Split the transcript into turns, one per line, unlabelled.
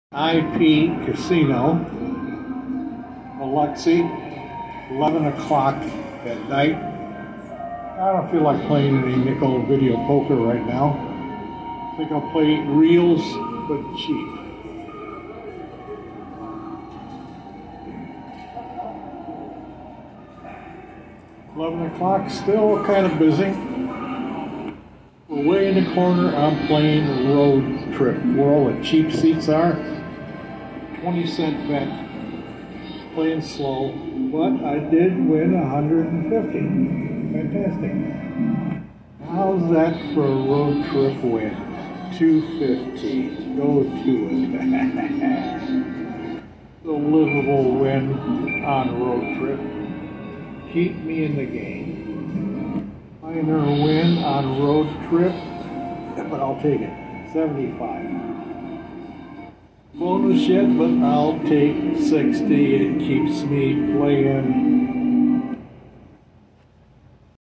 IP Casino Biloxi, 11 o'clock at night. I don't feel like playing any nickel video poker right now. I think I'll play reels, but cheap. $11, still kind of busy. We're way in the corner. I'm playing Road Trip, where all the cheap seats are. 20-cent bet, playing slow, but I did win 150. Fantastic. How's that for a road trip win? 250. Go to it. The livable win on road trip. Keep me in the game. Minor win on road trip, but I'll take it. 75. Bonus yet, but I'll take 60. It keeps me playing